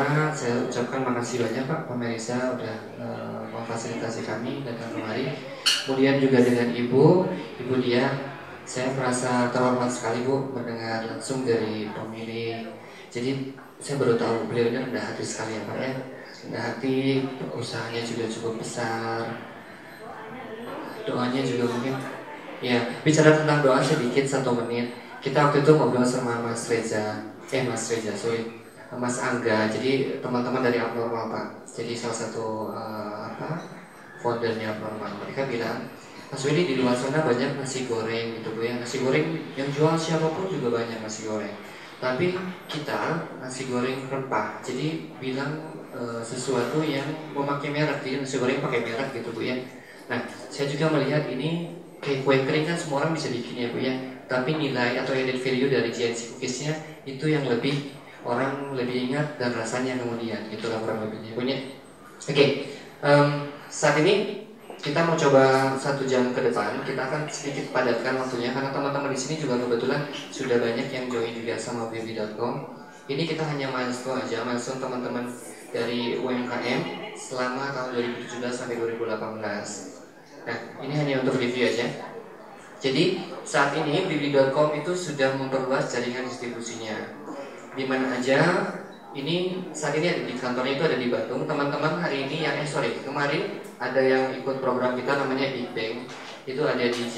Pertama-tama saya ucapkan makasih banyak Pak pemirsa udah memfasilitasi kami datang kemari. Kemudian juga dengan Ibu Dia, saya merasa terhormat sekali Bu mendengar langsung dari pemilih. Jadi saya baru tahu beliau ini rendah hati sekali ya Pak ya. Rendah hati, usahanya juga cukup besar, doanya juga mungkin. Ya, bicara tentang doa sedikit 1 menit. Kita waktu itu ngobrol sama Mas Reza, sorry, Mas Angga. Jadi teman-teman dari Abnormal Pak. Jadi salah satu foundernya Abnormal. Mereka bilang, Mas Willy di luar sana banyak nasi goreng gitu Bu ya. Nasi goreng yang jual siapapun juga banyak nasi goreng. Tapi kita nasi goreng rempah. Jadi bilang sesuatu yang memakai merek. Jadi nasi goreng pakai merek gitu Bu ya. Nah, saya juga melihat ini kayak kue kering kan semua orang bisa bikin ya Bu ya. Tapi nilai atau added value dari GNC Cookiesnya itu yang lebih orang lebih ingat dan rasanya kemudian itulah kurang lebihnya punya. Oke, saat ini kita mau coba 1 jam ke depan. Kita akan sedikit padatkan waktunya karena teman-teman di sini juga kebetulan sudah banyak yang join juga sama baby.com. Ini kita hanya milestone aja, milestone teman-teman dari UMKM selama tahun 2017 sampai 2018. Nah, ini hanya untuk review aja. Jadi saat ini Bibi.com itu sudah memperluas jaringan distribusinya. Di mana aja? Ini saat ini ada di kantornya itu ada di Bandung. Teman-teman hari ini kemarin ada yang ikut program kita namanya Big Bang. Itu ada di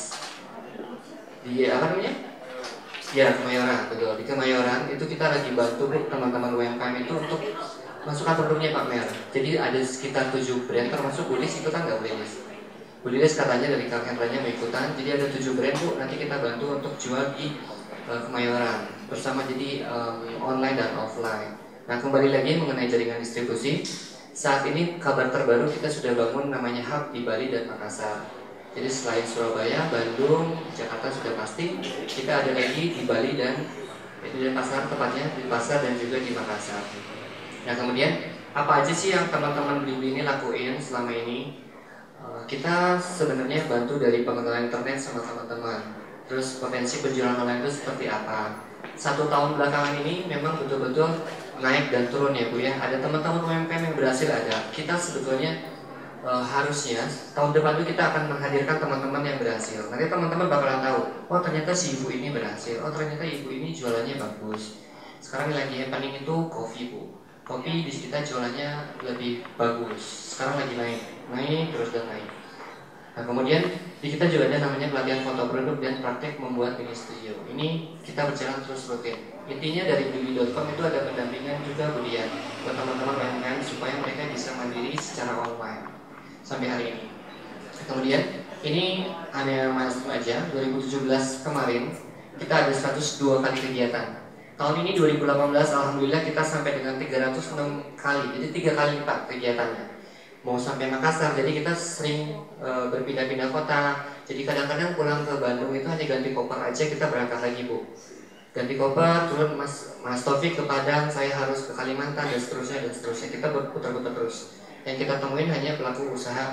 apa namanya? Ya, Kemayoran, betul. Di Kemayoran itu kita lagi bantu teman-teman UMKM itu untuk masukkan produknya Pak Mer. Jadi ada sekitar 7 brand termasuk Bulis ikutan nggak Bulis? Bulis katanya dari Kak Hendranya mau ikutan. Jadi ada 7 brand Bu, nanti kita bantu untuk jual di Kemayoran bersama jadi online dan offline. Nah kembali lagi mengenai jaringan distribusi. Saat ini kabar terbaru kita sudah bangun namanya hub di Bali dan Makassar. Jadi selain Surabaya, Bandung, Jakarta sudah pasti, kita ada lagi di Bali dan di Denpasar, tepatnya di Pasar dan juga di Makassar. Nah kemudian apa aja sih yang teman-teman Blibli ini lakuin selama ini? Kita sebenarnya bantu dari pengenalan internet sama teman-teman. Terus potensi penjualan online itu seperti apa? 1 tahun belakangan ini memang betul-betul naik dan turun ya Bu ya. Ada teman-teman UMKM yang berhasil ada. Kita sebetulnya harusnya tahun depan itu kita akan menghadirkan teman-teman yang berhasil. Nanti teman-teman bakalan tahu, oh ternyata si ibu ini berhasil. Oh ternyata ibu ini jualannya bagus. Sekarang lagi happening itu kopi Bu. Kopi di kita jualannya lebih bagus. Sekarang lagi naik terus dan naik. Nah kemudian di kita juga ada namanya pelatihan foto produk dan praktek membuat mini studio. Ini kita berjalan terus rutin. Intinya dari Bibi.com itu ada pendampingan juga Bu Dian buat teman-teman UMKM supaya mereka bisa mandiri secara online sampai hari ini. Kemudian ini hanya milestone aja. 2017 kemarin kita ada 102 kali kegiatan. Tahun ini 2018 alhamdulillah kita sampai dengan 306 kali. Jadi 3 kali lipat kegiatannya. Mau sampai Makassar, jadi kita sering berpindah-pindah kota. Jadi kadang-kadang pulang ke Bandung itu hanya ganti koper aja kita berangkat lagi Bu. Ganti koper, turun Mas Taufik ke Padang, saya harus ke Kalimantan dan seterusnya. Kita berputar-putar terus. Yang kita temuin hanya pelaku usaha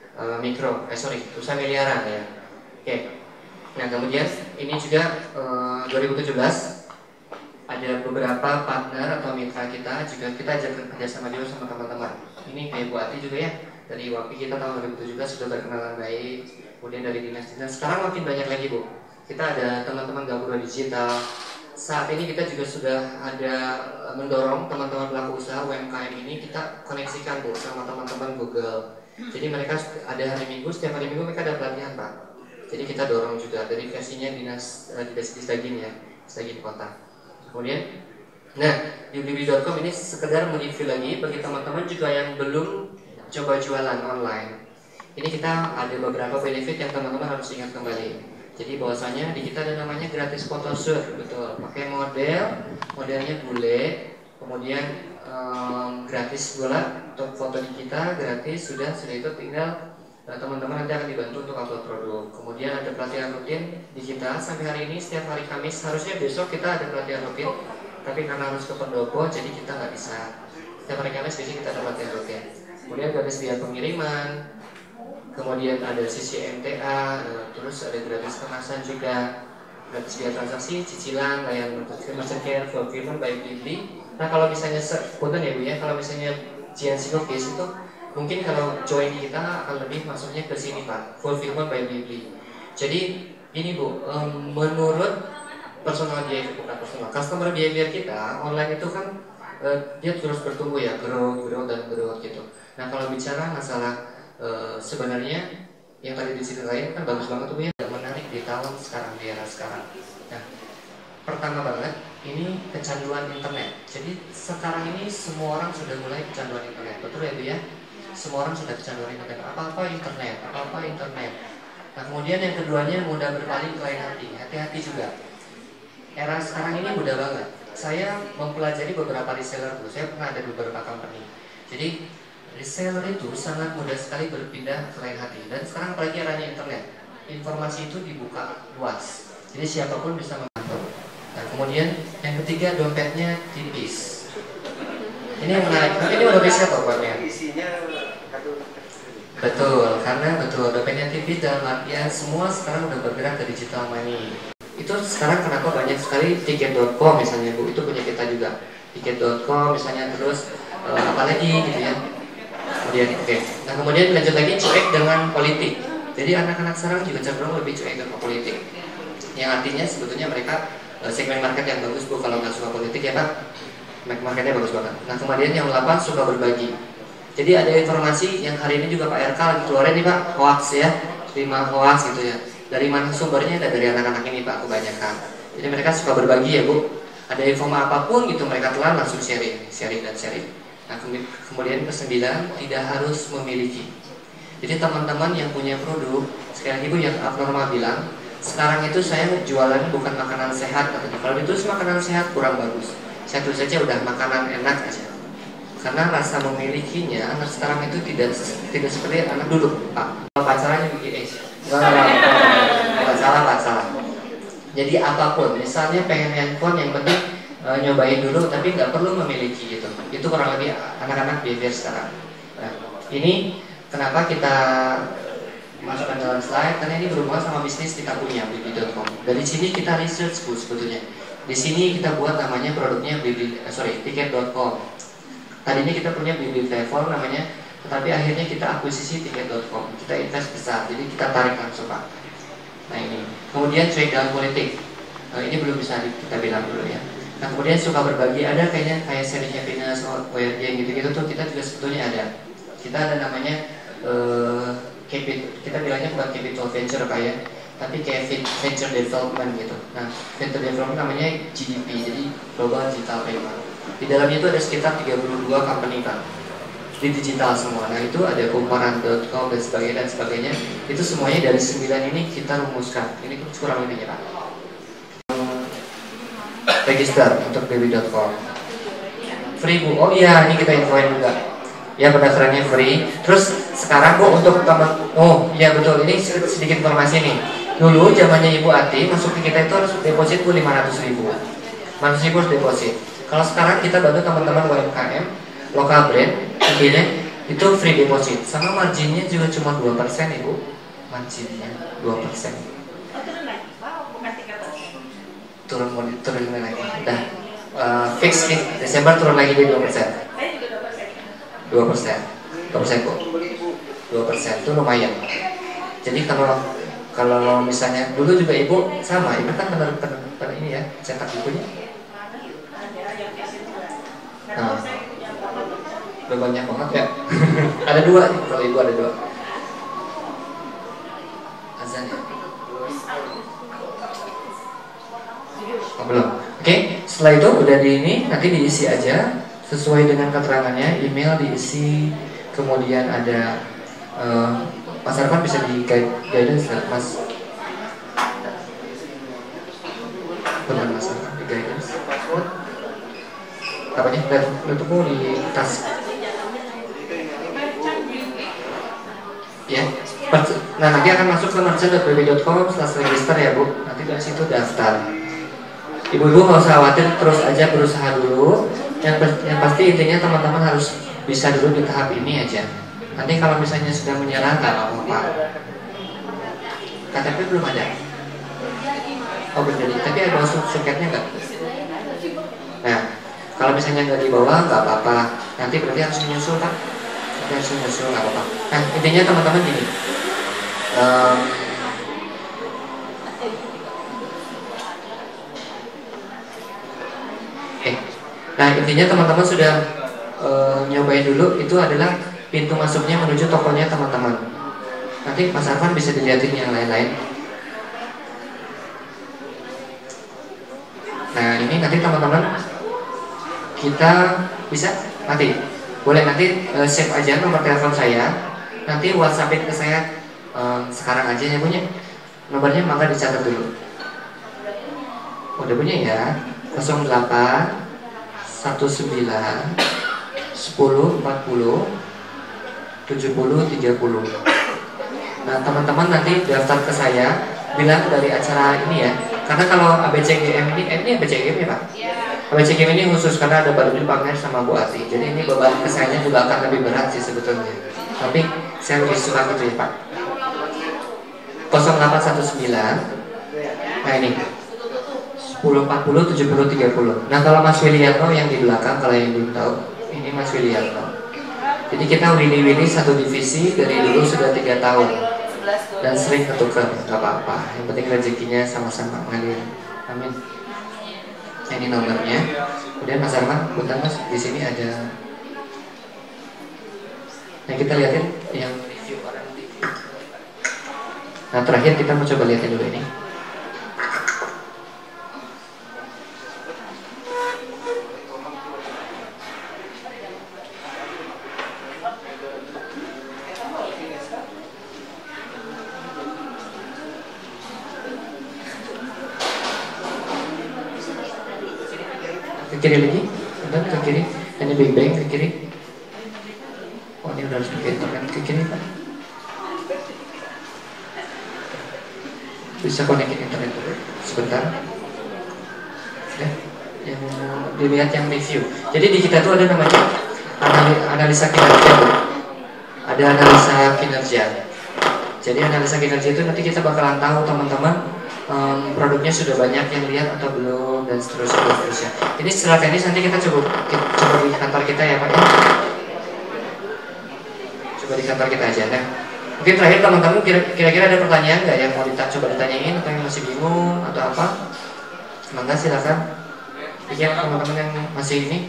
usaha miliaran ya. Oke. Nah kemudian ini juga 2017 ada beberapa partner atau mitra kita juga kita ajak kerjasama juga sama teman-teman. Ini kayak Bu Ati juga ya, dari WAPI kita tahun 2017 sudah berkenalan baik. Kemudian dari dinas-dinas, sekarang makin banyak lagi Bu. Kita ada teman-teman Gapura Digital. Saat ini kita juga sudah ada mendorong teman-teman pelaku usaha UMKM ini kita koneksikan Bu sama teman-teman Google. Jadi mereka ada hari Minggu, setiap hari Minggu mereka ada pelatihan Pak. Jadi kita dorong juga dari versinya dinas Disdagin ya, Disdagin Kota. Kemudian, nah di Bibi.com ini sekedar mereview lagi bagi teman-teman juga yang belum coba jualan online. Ini kita ada beberapa benefit yang teman-teman harus ingat kembali. Jadi bahwasanya di kita ada namanya gratis photoshoot, betul. Pakai modelnya bule, kemudian gratis bola untuk foto di kita gratis sudah itu tinggal teman-teman nanti akan dibantu untuk upload produk. Kemudian ada pelatihan rutin di kita sampai hari ini setiap hari Kamis. Harusnya besok kita ada pelatihan rutin, tapi karena harus ke pendopo jadi kita nggak bisa. Setiap hari Kamis biasanya kita ada pelatihan rutin. Kemudian gratis biaya pengiriman, kemudian ada sisi MTA, terus ada gratis kemasan juga, gratis biaya transaksi, cicilan, layanan merchant care, fulfillment by Blibli, Nah kalau misalnya punten ya Bu ya, kalau misalnya GNC Cookies itu mungkin kalau join kita akan lebih masuknya ke sini Pak, fulfillment by Blibli. Jadi ini Bu, menurut personal behavior, bukan personal, customer behavior kita online itu kan dia terus bertumbuh ya, grow dan grow gitu. Nah kalau bicara masalah sebenarnya yang tadi diceritain kan bagus banget tuh ya, menarik di tahun sekarang, di era sekarang. Nah pertama banget ini kecanduan internet. Jadi sekarang ini semua orang sudah mulai kecanduan internet, betul ya Bu ya? Semua orang sudah kecanduan internet, apa-apa internet, apa-apa internet. Nah kemudian yang keduanya mudah berpaling ke lain hati, hati-hati juga. Era sekarang ini mudah banget. Saya mempelajari beberapa reseller dulu. Saya pernah ada di beberapa company. Jadi reseller itu sangat mudah sekali berpindah ke lain hati. Dan sekarang apalagi eranya internet, informasi itu dibuka luas. Jadi siapapun bisa memantau. Nah kemudian yang ketiga dompetnya tipis. Ini yang menarik. Tapi ini udah bisa kok buatnya. Betul, karena betul dompetnya tipis dalam artian semua sekarang udah bergerak ke digital money. Itu sekarang kenapa banyak sekali tiket.com misalnya Bu, itu punya kita juga. Tiket.com misalnya, terus apalagi gitu ya. Kemudian oke. Nah kemudian lanjut lagi cuek dengan politik. Jadi anak-anak sekarang juga cenderung lebih cuek dengan politik. Yang artinya sebetulnya mereka segmen market yang bagus Bu, kalau nggak suka politik ya Pak, marketnya bagus banget. Nah kemudian yang 8 suka berbagi. Jadi ada informasi yang hari ini juga Pak RK lagi keluarin nih Pak, hoax ya, 5 hoax gitu ya. Dari mana sumbernya? Dari anak-anak ini Pak, kebanyakan. Jadi mereka suka berbagi ya Bu. Ada info apapun gitu mereka telah langsung sharing. Nah kemudian ke-9, tidak harus memiliki. Jadi teman-teman yang punya produk, sekali lagi Bu yang abnormal bilang, sekarang itu saya jualan bukan makanan sehat katanya. Kalau ditulis makanan sehat kurang bagus. Saya tulis saja udah makanan enak aja. Karena rasa memilikinya anak sekarang itu tidak seperti anak duduk Pak. Pacarannya begini. Nggak salah. Jadi apapun, misalnya pengen handphone yang penting nyobain dulu, tapi nggak perlu memiliki gitu. Itu kurang lebih anak-anak behavior sekarang. Nah, ini kenapa kita masukkan dalam slide, karena ini berhubungan sama bisnis kita punya Blibli.com. Dari sini kita research Bu sebetulnya. Di sini kita buat namanya produknya tiket.com. Tadi ini kita punya Blibli Travel namanya, tetapi akhirnya kita akuisisi tiket.com. Kita invest besar, jadi kita tarik langsung Pak. Nah ini, kemudian cuek dalam politik. Ini belum bisa kita bilang dulu ya. Nah kemudian suka berbagi, ada kayak sharing happiness, OYRJ gitu-gitu tuh kita juga sebetulnya ada. Kita ada namanya kita bilangnya bukan capital venture Pak ya, tapi kayak venture development gitu. Nah venture development namanya GDP, jadi Global Digital Payment. Di dalamnya itu ada sekitar 32 company Pak, di digital semua. Nah itu ada kumparan.com dan sebagainya. Itu semuanya dari 9 ini kita rumuskan. Ini kurang lebihnya Pak. Register untuk Blibli.com free Bu. Oh iya, ini kita infoin juga. Ya pendaftarannya free. Terus sekarang Bu untuk teman, oh iya betul, ini sedikit informasi nih. Dulu zamannya Ibu Ati masuk ke kita itu harus deposit Bu 500.000. 500.000 harus deposit. Kalau sekarang kita bantu teman-teman UMKM, lokal brand, intinya itu free deposit. Sama marginnya juga cuma 2% Ibu. Marginnya 2%. Turun lagi. Dah fix Desember turun lagi di 2%. 2%. 2% Bu. 2% itu lumayan. Jadi kalau misalnya dulu juga Ibu sama, Ibu kan benar ini ya, cetak bukunya. Nah, udah banyak banget ya. Ada 2 nih, kalau Ibu ada 2. Azan ya? Oh, belum. Oke, setelah itu udah di ini, nanti diisi aja sesuai dengan keterangannya, email diisi, kemudian ada Mas Arfan bisa di guidance Mas. Benar Mas Arfan di guidance. Apanya? Letupmu di tas. Ya. Nah nanti akan masuk ke merchant.blibli.com/register ya Bu. Nanti dari situ daftar. Ibu-ibu nggak usah khawatir, terus aja berusaha dulu. Yang pasti intinya teman-teman harus bisa dulu di tahap ini aja. Nanti kalau misalnya sudah menyerah nggak apa-apa. KTP belum ada. Oh belum jadi. Tapi ada suketnya nggak? Nah Kalau misalnya nggak dibawa nggak apa-apa, nanti berarti harus menyusul Pak. Nanti harus menyusul nggak apa-apa. Nah intinya teman-teman gini. Nah intinya teman-teman sudah nyobain dulu, itu adalah pintu masuknya menuju tokonya teman-teman. Nanti Mas Arfan bisa dilihatin yang lain-lain. Nah ini nanti teman-teman kita bisa nanti boleh nanti save aja nomor telepon saya, nanti WhatsAppin ke saya sekarang aja ya punya nomornya, maka dicatat dulu. Udah punya ya, 08 19 10 40 70 30. Nah teman-teman nanti daftar ke saya, bilang dari acara ini ya. Karena kalau ABCGM ini ABCGM ya Pak? ABCGM ini khusus karena ada Pak Dudi pamer sama Bu Ati. Jadi ini beban kesannya juga akan lebih berat sih sebetulnya. Tapi saya lebih suka gitu ya Pak. 0819. Nah ini 10 40 70 30. Nah kalau Mas Wilianto yang di belakang, kalau yang belum tahu, ini Mas Wilianto. Jadi kita Willy satu divisi dari dulu sudah 3 tahun dan sering ketukar, nggak apa-apa. Yang penting rezekinya sama-sama mengalir. Amin. Ini nomornya. Kemudian Mas Arman, bentar Mas, di sini ada. Nah kita lihatin yang review orang di. Nah terakhir kita mau coba lihatin dulu ini. Ke kiri lagi, dan ke kiri, ini Big Bang ke kiri. Oh ini udah harus pakai internet ke kiri Pak. Bisa konekin internet dulu sebentar. Ya, yang dilihat yang review. Jadi di kita tuh ada namanya analisa kinerja. Ada analisa kinerja. Jadi analisa kinerja itu nanti kita bakalan tahu teman-teman produknya sudah banyak yang lihat atau belum, dan seterusnya. Ini secara teknis nanti kita coba di kantor kita ya Pak ya. Coba di kantor kita aja deh. Mungkin terakhir teman-teman kira-kira ada pertanyaan nggak yang mau coba ditanyain, atau yang masih bingung atau apa? Semoga silakan. Iya teman-teman yang masih ini.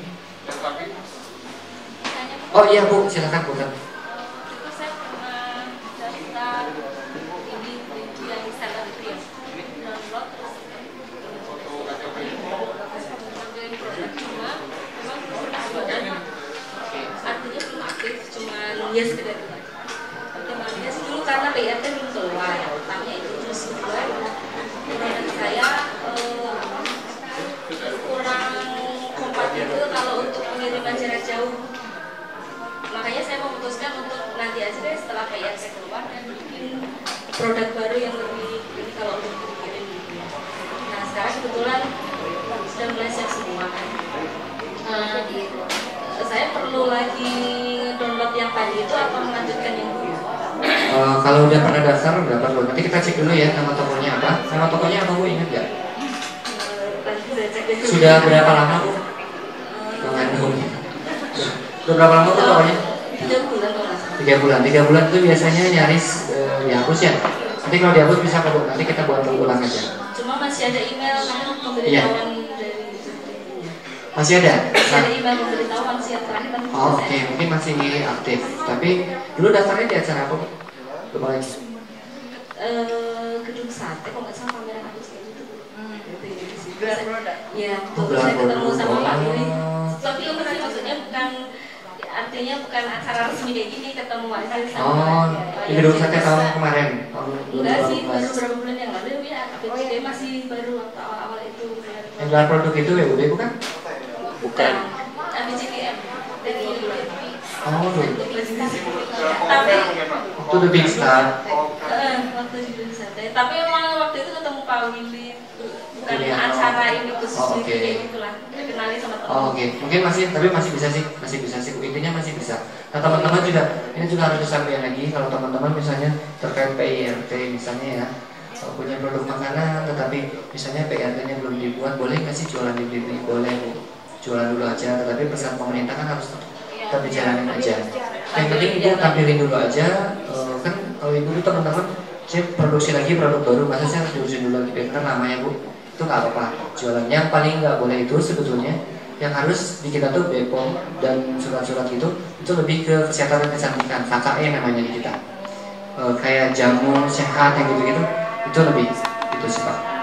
Oh iya Bu, silakan Bu. Ya sekedar perkembangannya dulu karena PRT belum keluar, utamanya itu. Terus kedua menurut saya kurang kompatibel kalau untuk pengiriman jarak jauh. Makanya saya memutuskan untuk nanti aja deh setelah PRT keluar dan bikin produk baru yang lebih ini kalau untuk dikirim gitu ya. Nah sekarang kebetulan sudah mulai siap semua kan. Saya perlu lagi download yang tadi itu atau melanjutkan yang dulu? Kalau udah pernah daftar nggak perlu. Nanti kita cek dulu ya nama tokonya apa. Nama tokonya apa Bu, ingat nggak? Sudah berapa lama Bu? Mengandung. Sudah berapa lama Bu tokonya? 3 bulan. 3 bulan. 3 bulan itu biasanya nyaris dihapus ya. Nanti kalau dihapus bisa kok Bu. Nanti kita buat ulang aja. Cuma masih ada email namun pemberitahuan dari masih ada? Masih ada email pemberitahuan siap terakhir kan. Oh, oke, mungkin masih aktif. Tapi dulu daftarnya di acara apa Bu? Lupa lagi. Gedung Sate, kok nggak salah pameran aku kayak gitu. Gelar produk. Ya, terus saya ketemu sama Pak Willy. Tapi itu sih maksudnya bukan, artinya bukan acara resmi kayak gini, ketemu aja sama. Di Gedung Sate tahun kemarin. Enggak sih, baru beberapa bulan yang lalu ya. APCG masih baru waktu awal-awal itu. Yang gelar produk itu WUB bukan? Bukan. ABCGM dari Oh, dulu. tapi Itu The Big Star. waktu di Gedung Sate. Tapi emang waktu itu ketemu Pak Willy, bukan Iya. acara ini khusus Oh, oke. kayak gitulah. Kenali sama teman. Oh, oke. Mungkin tapi masih bisa sih, intinya masih bisa. Nah teman-teman juga, ini juga harus disampaikan lagi kalau teman-teman misalnya terkait PIRT misalnya ya, kalau punya produk makanan tetapi misalnya PIRT-nya belum dibuat, boleh nggak sih jualan di Blibli? Boleh Bu. jualan dulu aja, tetapi pesan pemerintah kan harus tetap dijalanin aja. Yang penting ibu tampilin dulu aja, kan kalau ibu itu teman-teman saya produksi lagi produk baru, masa saya harus diurusin dulu lagi printer namanya bu, itu nggak apa-apa. Jualannya paling nggak boleh itu sebetulnya. Yang harus di kita tuh BPOM dan surat-surat itu lebih ke kesehatan dan kecantikan, KKE namanya di kita. Kayak jamu sehat yang gitu-gitu, itu lebih itu sih pak.